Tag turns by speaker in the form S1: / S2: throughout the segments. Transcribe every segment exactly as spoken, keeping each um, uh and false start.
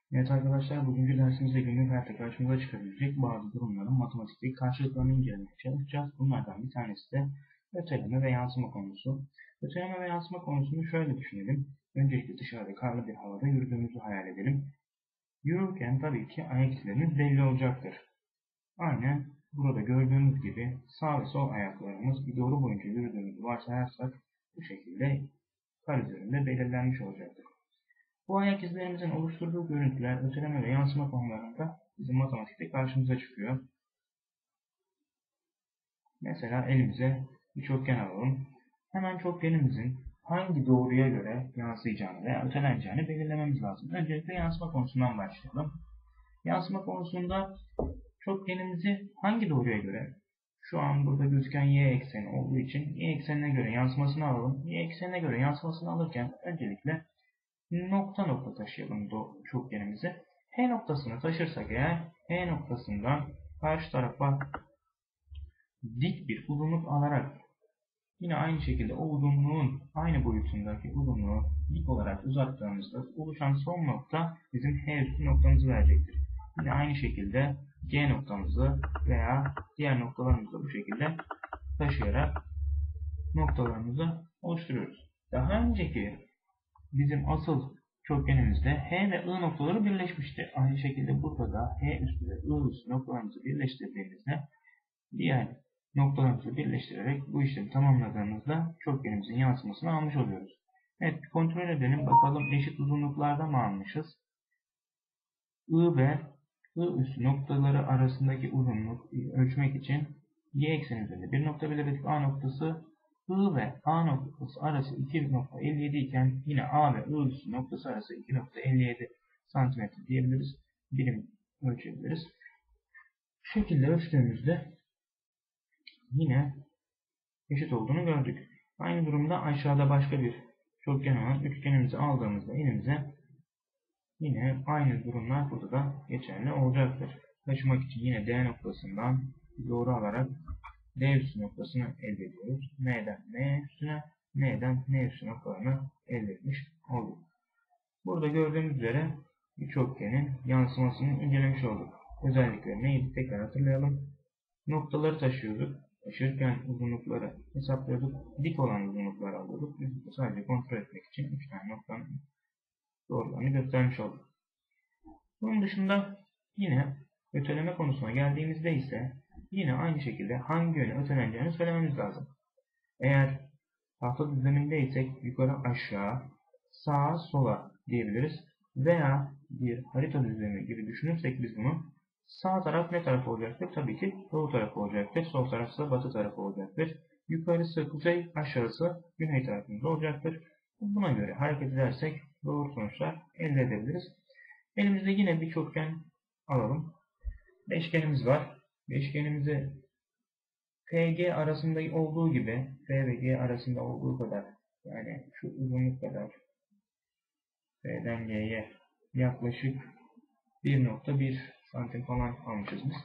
S1: Evet arkadaşlar, bugünkü dersimizde günlük hayatta karşımıza çıkabilecek bazı durumların matematikteki karşılıklarını incelemeye çalışacağız. Bunlardan bir tanesi de öteleme ve yansıma konusu. Öteleme ve yansıma konusunu şöyle düşünelim. Öncelikle dışarıda karlı bir havada yürüdüğümüzü hayal edelim. Yürürken tabii ki ayak izlerimiz belli olacaktır. Aynen burada gördüğümüz gibi sağ ve sol ayaklarımız bir doğru boyunca yürüdüğümüzü varsayarsak bu şekilde kar üzerinde belirlenmiş olacaktır. Bu ayak izlerimizin oluşturduğu görüntüler öteleme ve yansıma konularında bizim matematikte karşımıza çıkıyor. Mesela elimize bir çokgen alalım. Hemen çokgenimizin hangi doğruya göre yansıyacağını veya öteleneceğini belirlememiz lazım. Öncelikle yansıma konusundan başlayalım. Yansıma konusunda çokgenimizi hangi doğruya göre? Şu an burada gözüken y ekseni olduğu için y eksenine göre yansımasını alalım. Y eksenine göre yansımasını alırken öncelikle nokta nokta taşıyalım çokgenimizi. H noktasını taşırsak eğer H noktasından karşı tarafa dik bir uzunluk alarak yine aynı şekilde o uzunluğun aynı boyutundaki uzunluğu dik olarak uzattığımızda oluşan son nokta bizim H üstü noktamızı verecektir. Yine aynı şekilde G noktamızı veya diğer noktalarımızı bu şekilde taşıyarak noktalarımızı oluşturuyoruz. Daha önceki bizim asıl çokgenimizde H ve I noktaları birleşmişti. Aynı şekilde burada da H üstü ve I üstü noktalarımızı birleştirdiğimizde diğer noktalarımızı birleştirerek bu işlemi tamamladığımızda çokgenimizin yansımasını almış oluyoruz. Evet, kontrol edelim bakalım eşit uzunluklarda mı almışız? I ve I üstü noktaları arasındaki uzunluk ölçmek için y ekseni üzerinde bir nokta belirledik. A noktası I ve A noktası arası iki nokta elli yedi iken yine A ve I üstü noktası arası iki nokta elli yedi santimetre diyebiliriz. Birim ölçebiliriz. Bu şekilde ölçtüğümüzde yine eşit olduğunu gördük. Aynı durumda aşağıda başka bir çokgen olan üçgenimizi aldığımızda elimize yine aynı durumlar burada da geçerli olacaktır. Taşımak için yine D noktasından doğru alarak D üstü noktasını elde ediyoruz. M'den M üstüne, M'den N üstü noktalarını elde etmiş olduk. Burada gördüğümüz üzere bir çokgenin yansımasını incelemiş olduk. Özellikleri neydi? Tekrar hatırlayalım. Noktaları taşıyorduk. Taşırken uzunlukları hesaplıyorduk. Dik olan uzunlukları alıyorduk. Biz sadece kontrol etmek için üç tane noktanın doğrularını göstermiş olduk. Bunun dışında yine öteleme konusuna geldiğimizde ise yine aynı şekilde hangi yöne öteleneceğini söylememiz lazım. Eğer tahta düzlemindeysek yukarı aşağı, sağa sola diyebiliriz. Veya bir harita düzlemi gibi düşünürsek biz bunu sağ taraf ne taraf olacaktır? Tabii ki doğu tarafı olacaktır. Sol tarafı batı tarafı olacaktır. Yukarısı kuzey, aşağısı güney tarafımız olacaktır. Buna göre hareket edersek doğru sonuçlar elde edebiliriz. Elimizde yine bir çokgen alalım. Beşgenimiz var. Beşgenimizi P G arasında olduğu gibi P ve G arasında olduğu kadar yani şu uzunluk kadar P'den G'ye yaklaşık bir nokta bir santim falan almışız biz.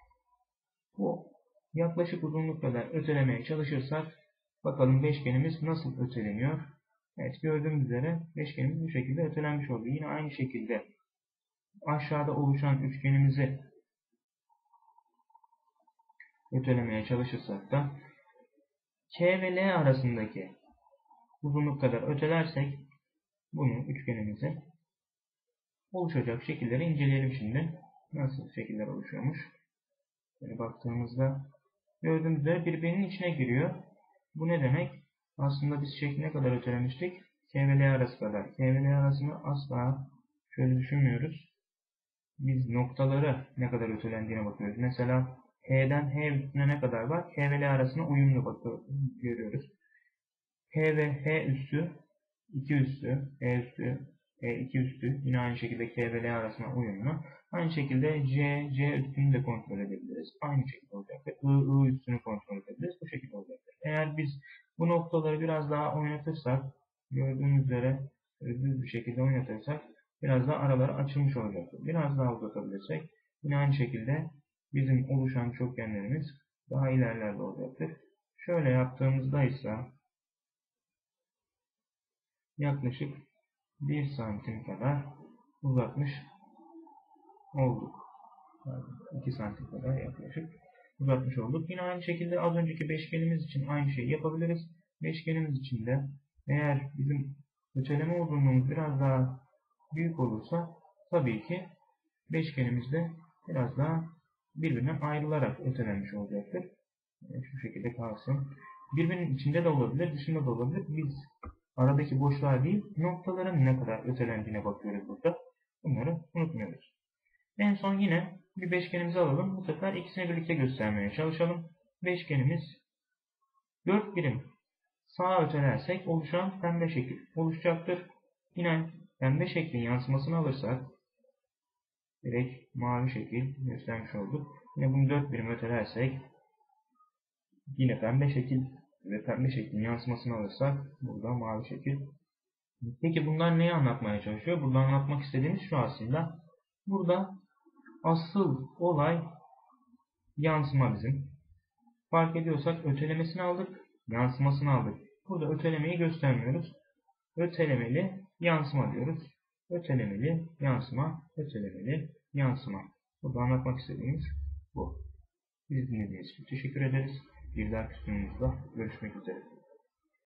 S1: Bu yaklaşık uzunluk kadar ötelemeye çalışırsak bakalım beşgenimiz nasıl öteleniyor. Evet, gördüğünüz üzere beşgenimiz bu şekilde ötelenmiş oldu. Yine aynı şekilde aşağıda oluşan üçgenimizi ötelemeye çalışırsak da K ve L arasındaki uzunluk kadar ötelersek bunu üçgenimizi oluşacak şekilleri inceleyelim şimdi. Nasıl şekiller oluşuyormuş? Böyle baktığımızda gördüğümüz üzere birbirinin içine giriyor. Bu ne demek? Aslında biz şekli ne kadar ötelemiştik? K ve L arası kadar. K ve L arasını asla şöyle düşünmüyoruz. Biz noktaları ne kadar ötelendiğine bakıyoruz. Mesela H'den H üstüne ne kadar var? H ve L arasına uyumlu bakıyoruz, görüyoruz. H ve H üstü, iki üstü, H üstü, H iki üstü yine aynı şekilde K ve L arasına uyumlu. Aynı şekilde C, C üstünü de kontrol edebiliriz. Aynı şekilde olacaktır. I, I üstünü kontrol edebiliriz. Bu şekilde olacaktır. Eğer biz bu noktaları biraz daha oynatırsak, gördüğünüz üzere düz bir şekilde oynatırsak biraz daha araları açılmış olacaktır. Biraz daha uzatabilirsek yine aynı şekilde bizim oluşan çokgenlerimiz daha ilerlerde olacaktır. Şöyle yaptığımızda ise yaklaşık bir santim kadar uzatmış olduk. iki santim kadar yaklaşık uzatmış olduk. Yine aynı şekilde az önceki beşgenimiz için aynı şeyi yapabiliriz. Beşgenimiz için de eğer bizim öteleme uzunluğumuz biraz daha büyük olursa tabii ki beşgenimiz de biraz daha birbirinden ayrılarak ötelenmiş olacaktır. Yani şu şekilde kalsın. Birbirinin içinde de olabilir, dışında da olabilir. Biz aradaki boşluğa değil, noktaların ne kadar ötelendiğine bakıyoruz burada. Bunları unutmuyoruz. En son yine bir beşgenimizi alalım. Bu sefer ikisini birlikte göstermeye çalışalım. Beşgenimiz dört birim sağa ötelersek oluşan pembe şekil oluşacaktır. Yine pembe şeklin yansımasını alırsak direkt mavi şekil göstermiş olduk. Yine bunu dört birim ötelersek yine pembe şekil ve pembe şeklin yansımasını alırsak burada mavi şekil. Peki bunlar neyi anlatmaya çalışıyor? Burada anlatmak istediğimiz şu aslında. Burada asıl olay yansıma bizim. Fark ediyorsak ötelemesini aldık, yansımasını aldık. Burada ötelemeyi göstermiyoruz. Ötelemeli yansıma diyoruz. Ötelemeli yansıma, ötelemeli yansıma. Burada anlatmak istediğimiz bu. Bizi dinlediğiniz için teşekkür ederiz. Bir dahaki sunumumuzda görüşmek üzere.